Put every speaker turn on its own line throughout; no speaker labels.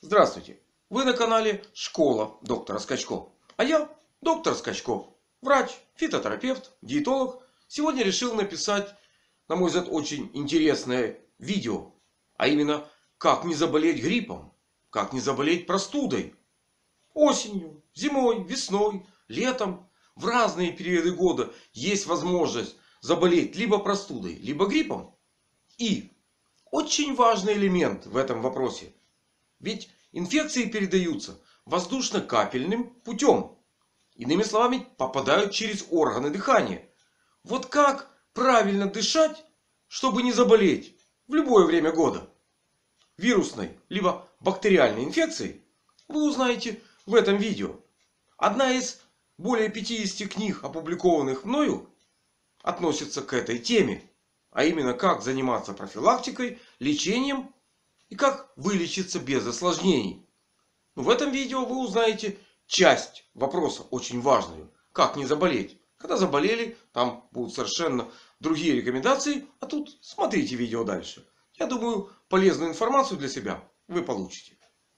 Здравствуйте! Вы на канале Школа доктора Скачко. А я доктор Скачко. Врач, фитотерапевт, диетолог. Сегодня решил написать, на мой взгляд, очень интересное видео. А именно, как не заболеть гриппом. Как не заболеть простудой. Осенью, зимой, весной, летом. В разные периоды года есть возможность заболеть либо простудой, либо гриппом. И очень важный элемент в этом вопросе. Ведь инфекции передаются воздушно-капельным путем. Иными словами, попадают через органы дыхания. Вот как правильно дышать, чтобы не заболеть в любое время года вирусной либо бактериальной инфекцией, вы узнаете в этом видео. Одна из более 50 книг, опубликованных мною, относится к этой теме. А именно, как заниматься профилактикой, лечением и как вылечиться без осложнений. В этом видео вы узнаете часть вопроса очень важную. Как не заболеть. Когда заболели, там будут совершенно другие рекомендации. А тут смотрите видео дальше. Я думаю, полезную информацию для себя вы получите.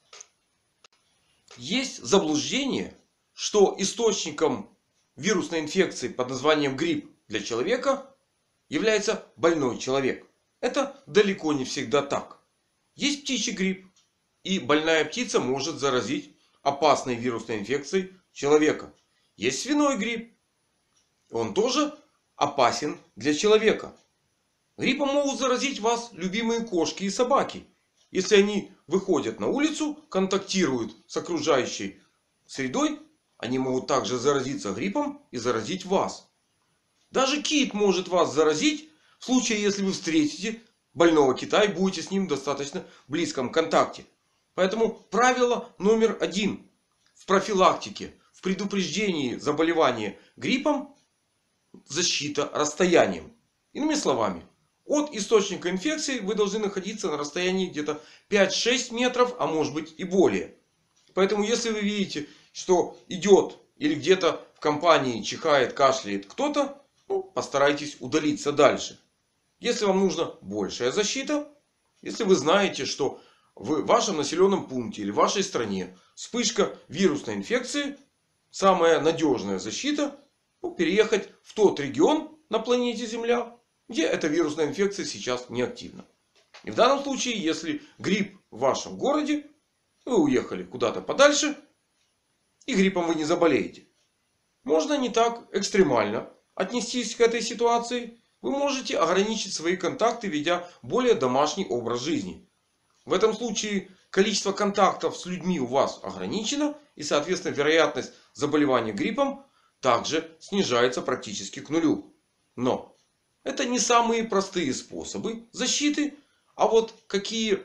Есть заблуждение, что источником вирусной инфекции под названием грипп для человека является больной человек. Это далеко не всегда так. Есть птичий грипп. И больная птица может заразить опасной вирусной инфекцией человека. Есть свиной грипп. Он тоже опасен для человека. Гриппом могут заразить вас любимые кошки и собаки. Если они выходят на улицу, контактируют с окружающей средой, они могут также заразиться гриппом и заразить вас. Даже кит может вас заразить в случае, если вы встретите больного кита и будете с ним в достаточно близком контакте. Поэтому правило номер 1 в профилактике, в предупреждении заболевания гриппом — защита расстоянием. Иными словами, от источника инфекции вы должны находиться на расстоянии где-то 5-6 метров, а может быть и более. Поэтому если вы видите, что идет или где-то в компании чихает, кашляет кто-то, постарайтесь удалиться дальше. Если вам нужна большая защита, если вы знаете, что в вашем населенном пункте или в вашей стране вспышка вирусной инфекции, самая надежная защита — переехать в тот регион на планете Земля, где эта вирусная инфекция сейчас не активна. И в данном случае, если грипп в вашем городе, вы уехали куда-то подальше, и гриппом вы не заболеете. Можно не так экстремально отнестись к этой ситуации. Вы можете ограничить свои контакты, ведя более домашний образ жизни. В этом случае количество контактов с людьми у вас ограничено. И соответственно вероятность заболевания гриппом также снижается практически к нулю. Но это не самые простые способы защиты. А вот какие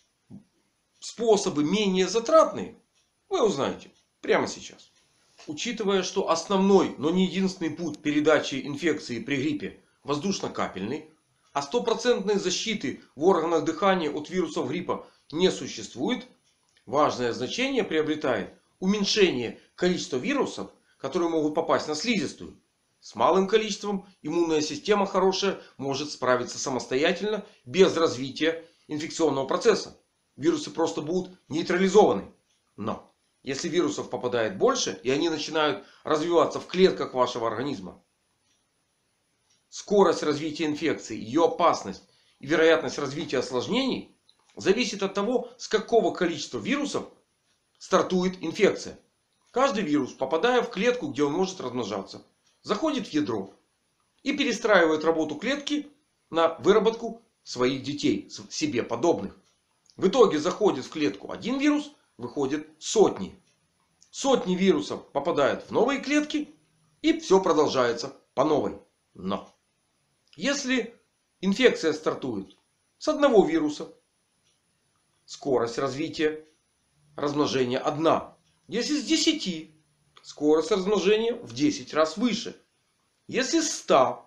способы менее затратные, вы узнаете прямо сейчас. Учитывая, что основной, но не единственный путь передачи инфекции при гриппе воздушно-капельный, а стопроцентной защиты в органах дыхания от вирусов гриппа не существует, важное значение приобретает уменьшение количества вирусов, которые могут попасть на слизистую. С малым количеством иммунная система хорошая может справиться самостоятельно, без развития инфекционного процесса. Вирусы просто будут нейтрализованы. Но если вирусов попадает больше, и они начинают развиваться в клетках вашего организма, скорость развития инфекции, ее опасность и вероятность развития осложнений зависит от того, с какого количества вирусов стартует инфекция. Каждый вирус, попадая в клетку, где он может размножаться, заходит в ядро и перестраивает работу клетки на выработку своих детей, себе подобных. В итоге заходит в клетку один вирус, выходит сотни. Сотни вирусов попадают в новые клетки, и все продолжается по новой. Но если инфекция стартует с одного вируса, скорость развития размножения одна. Если с 10, скорость размножения в 10 раз выше. Если с 100,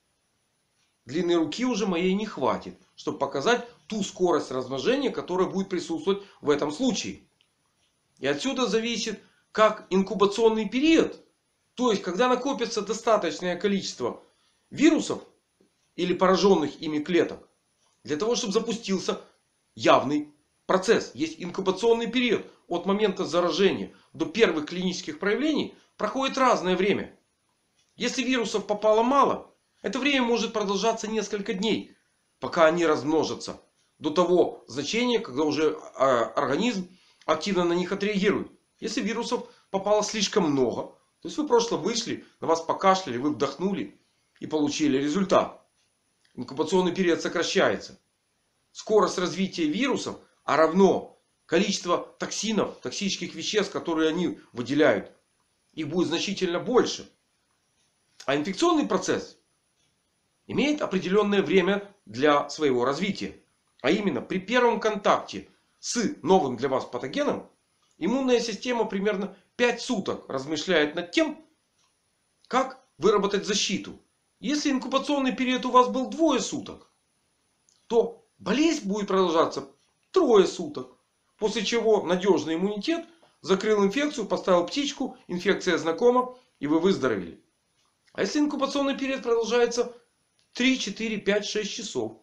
длины руки уже моей не хватит, чтобы показать ту скорость размножения, которая будет присутствовать в этом случае. И отсюда зависит как инкубационный период. То есть, когда накопится достаточное количество вирусов или пораженных ими клеток, для того, чтобы запустился явный процесс, есть инкубационный период. От момента заражения до первых клинических проявлений проходит разное время. Если вирусов попало мало, это время может продолжаться несколько дней, пока они размножатся. До того значения, когда уже организм активно на них отреагирует. Если вирусов попало слишком много, то есть вы просто вышли, на вас покашляли, вы вдохнули и получили результат. Инкубационный период сокращается. Скорость развития вирусов, а равно количество токсинов, токсических веществ, которые они выделяют, их будет значительно больше. А инфекционный процесс имеет определенное время для своего развития. А именно при первом контакте с новым для вас патогеном иммунная система примерно 5 суток размышляет над тем, как выработать защиту. Если инкубационный период у вас был 2 суток, то болезнь будет продолжаться 3 суток. После чего надежный иммунитет закрыл инфекцию, поставил птичку, инфекция знакома и вы выздоровели. А если инкубационный период продолжается 3, 4, 5, 6 часов,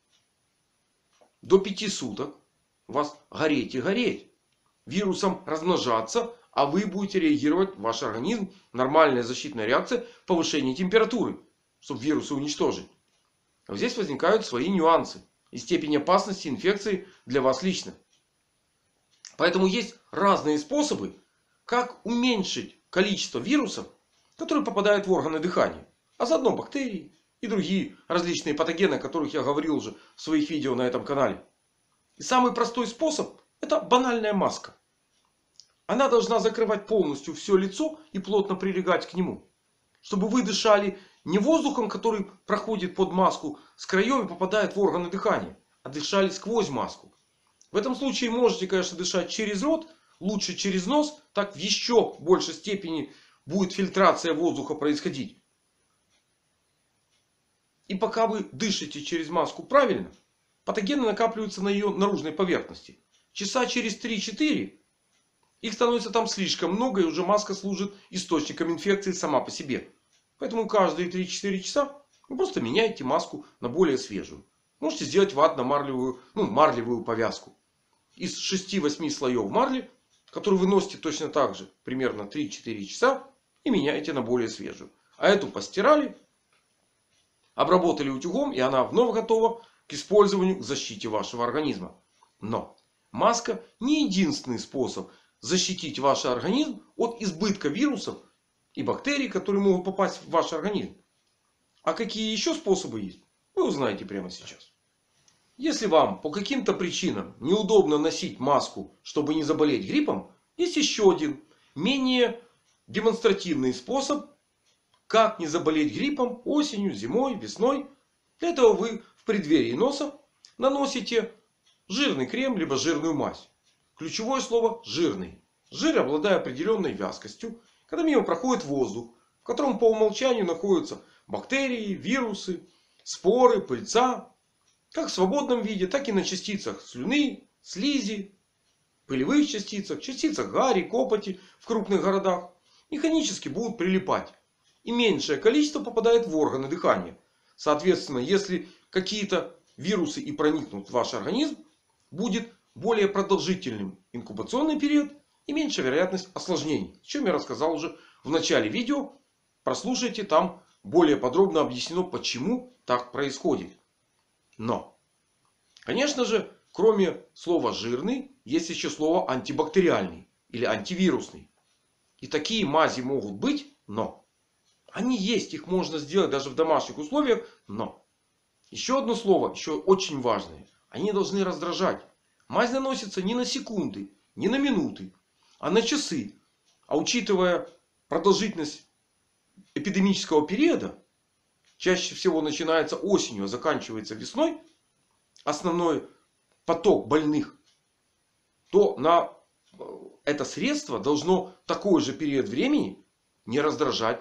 до 5 суток, у вас гореть и гореть. Вирусом размножаться, а вы будете реагировать, ваш организм, нормальная защитная реакция, повышение температуры, чтобы вирусы уничтожить. А здесь возникают свои нюансы и степень опасности инфекции для вас лично. Поэтому есть разные способы, как уменьшить количество вирусов, которые попадают в органы дыхания. А заодно бактерии и другие различные патогены, о которых я говорил уже в своих видео на этом канале. И самый простой способ — это банальная маска. Она должна закрывать полностью все лицо и плотно прилегать к нему. Чтобы вы дышали не воздухом, который проходит под маску с краев и попадает в органы дыхания, а дышали сквозь маску. В этом случае можете, конечно, дышать через рот, лучше через нос. Так в еще большей степени будет фильтрация воздуха происходить. И пока вы дышите через маску правильно, патогены накапливаются на ее наружной поверхности. Часа через 3-4 их становится там слишком много, и уже маска служит источником инфекции сама по себе. Поэтому каждые 3-4 часа вы просто меняете маску на более свежую. Можете сделать марлевую повязку. Из 6-8 слоев марли, которую вы носите точно так же, примерно 3-4 часа, и меняете на более свежую. А эту постирали, обработали утюгом, и она вновь готова к использованию, к защите вашего организма. Но маска не единственный способ защитить ваш организм от избытка вирусов и бактерий, которые могут попасть в ваш организм. А какие еще способы есть, вы узнаете прямо сейчас. Если вам по каким-то причинам неудобно носить маску, чтобы не заболеть гриппом, есть еще один, менее демонстративный способ, как не заболеть гриппом осенью, зимой, весной. Для этого вы в преддверии носа наносите жирный крем, либо жирную мазь. Ключевое слово жирный. Жир, обладая определенной вязкостью, когда мимо проходит воздух, в котором по умолчанию находятся бактерии, вирусы, споры, пыльца. Как в свободном виде, так и на частицах слюны, слизи, пылевых частицах, частицах гари, копоти в крупных городах. Механически будут прилипать. И меньшее количество попадает в органы дыхания. Соответственно, если какие-то вирусы и проникнут в ваш организм, будет более продолжительным инкубационный период и меньше вероятность осложнений. О чем я рассказал уже в начале видео. Прослушайте, там более подробно объяснено, почему так происходит. Но, конечно же, кроме слова жирный, есть еще слово антибактериальный или антивирусный. И такие мази могут быть, но они есть, их можно сделать даже в домашних условиях, но еще одно слово, еще очень важное. Они должны раздражать. Мазь наносится не на секунды, не на минуты, а на часы. А учитывая продолжительность эпидемического периода, чаще всего начинается осенью, а заканчивается весной, основной поток больных, то на это средство должно такой же период времени не раздражать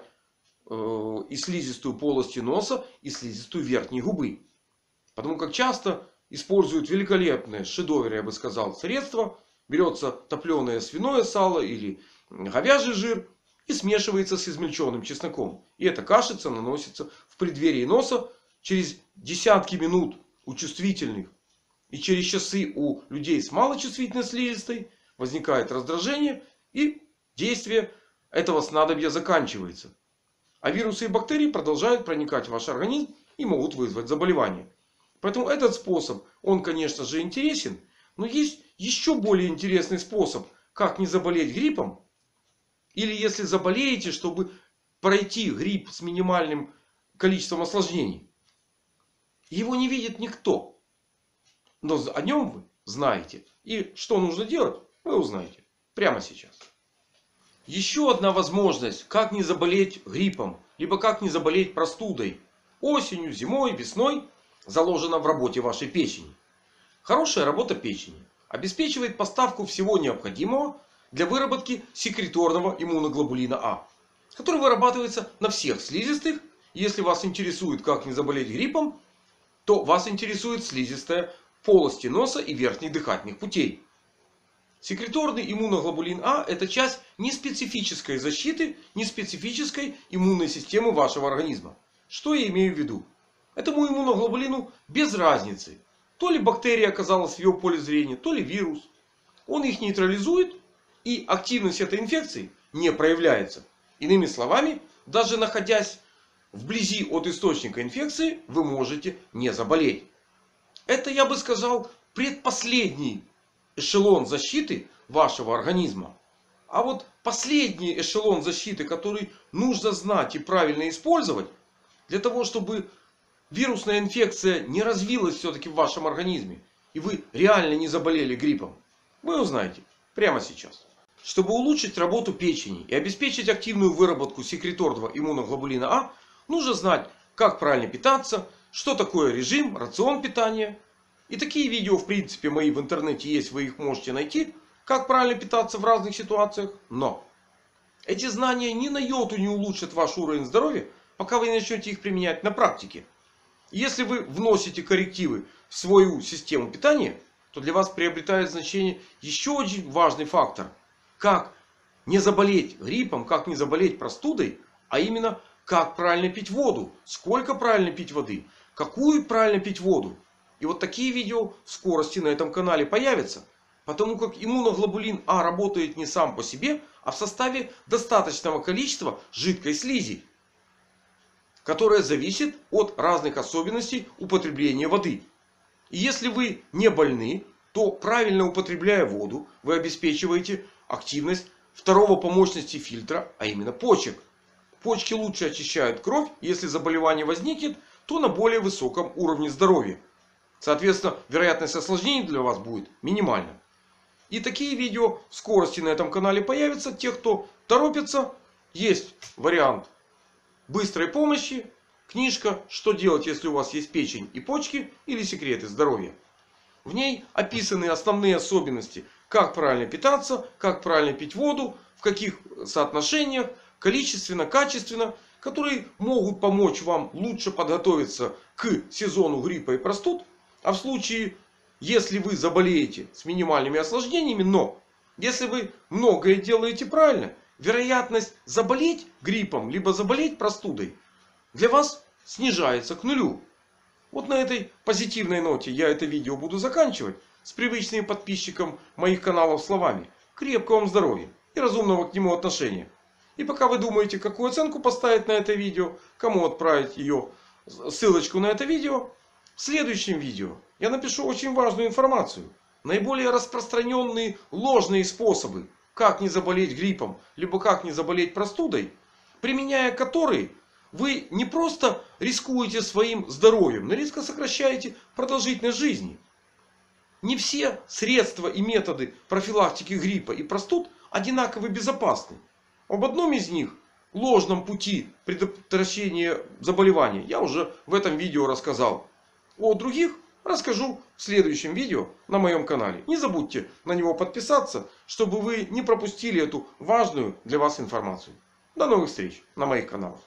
и слизистую полости носа, и слизистую верхней губы. Потому как часто используют великолепное, шедеврное, я бы сказал, средство. Берется топленое свиное сало или говяжий жир и смешивается с измельченным чесноком. И эта кашица наносится в преддверии носа через десятки минут у чувствительных И через часы у людей с малочувствительной слизистой возникает раздражение, и действие этого снадобья заканчивается. А вирусы и бактерии продолжают проникать в ваш организм и могут вызвать заболевание. Поэтому этот способ, он, конечно же, интересен. Но есть еще более интересный способ, как не заболеть гриппом. Или если заболеете, чтобы пройти грипп с минимальным количеством осложнений. Его не видит никто. Но о нем вы знаете. И что нужно делать, вы узнаете прямо сейчас. Еще одна возможность, как не заболеть гриппом, либо как не заболеть простудой осенью, зимой, весной, заложена в работе вашей печени. Хорошая работа печени обеспечивает поставку всего необходимого для выработки секреторного иммуноглобулина А, который вырабатывается на всех слизистых. Если вас интересует, как не заболеть гриппом, то вас интересует слизистая полости носа и верхних дыхательных путей. Секреторный иммуноглобулин А – это часть неспецифической защиты, неспецифической иммунной системы вашего организма. Что я имею в виду? Этому иммуноглобулину без разницы. То ли бактерия оказалась в его поле зрения, то ли вирус. Он их нейтрализует, и активность этой инфекции не проявляется. Иными словами, даже находясь вблизи от источника инфекции, вы можете не заболеть. Это, я бы сказал, предпоследний эшелон защиты вашего организма. А вот последний эшелон защиты, который нужно знать и правильно использовать, для того, чтобы вирусная инфекция не развилась все-таки в вашем организме, и вы реально не заболели гриппом, вы узнаете прямо сейчас. Чтобы улучшить работу печени и обеспечить активную выработку секреторного иммуноглобулина А, нужно знать, как правильно питаться, что такое режим, рацион питания. И такие видео, в принципе, мои в интернете есть, вы их можете найти, как правильно питаться в разных ситуациях. Но эти знания ни на йоту не улучшат ваш уровень здоровья, пока вы не начнете их применять на практике. Если вы вносите коррективы в свою систему питания, то для вас приобретает значение еще один важный фактор. Как не заболеть гриппом, как не заболеть простудой, а именно как правильно пить воду, сколько правильно пить воды, какую правильно пить воду. И вот такие видео в скорости на этом канале появятся. Потому как иммуноглобулин А работает не сам по себе, а в составе достаточного количества жидкой слизи, которая зависит от разных особенностей употребления воды. И если вы не больны, то правильно употребляя воду, вы обеспечиваете активность второго по мощности фильтра, а именно почек. Почки лучше очищают кровь. Если заболевание возникнет, то на более высоком уровне здоровья. Соответственно, вероятность осложнений для вас будет минимальна. И такие видео в скорости на этом канале появятся. Те, кто торопится, есть вариант быстрой помощи. Книжка «Что делать, если у вас есть печень и почки» или «Секреты здоровья». В ней описаны основные особенности. Как правильно питаться, как правильно пить воду, в каких соотношениях, количественно, качественно. Которые могут помочь вам лучше подготовиться к сезону гриппа и простуд. А в случае, если вы заболеете с минимальными осложнениями, но если вы многое делаете правильно, вероятность заболеть гриппом, либо заболеть простудой для вас снижается к нулю. Вот на этой позитивной ноте я это видео буду заканчивать. С привычными подписчикам моих каналов словами: крепкого вам здоровья и разумного к нему отношения. И пока вы думаете, какую оценку поставить на это видео, кому отправить ее, ссылочку на это видео, в следующем видео я напишу очень важную информацию. Наиболее распространенные ложные способы, как не заболеть гриппом, либо как не заболеть простудой, применяя которые вы не просто рискуете своим здоровьем, но резко сокращаете продолжительность жизни. Не все средства и методы профилактики гриппа и простуд одинаково безопасны. Об одном из них, ложном пути предотвращения заболевания, я уже в этом видео рассказал. О других расскажу в следующем видео на моем канале. Не забудьте на него подписаться, чтобы вы не пропустили эту важную для вас информацию. До новых встреч на моих каналах.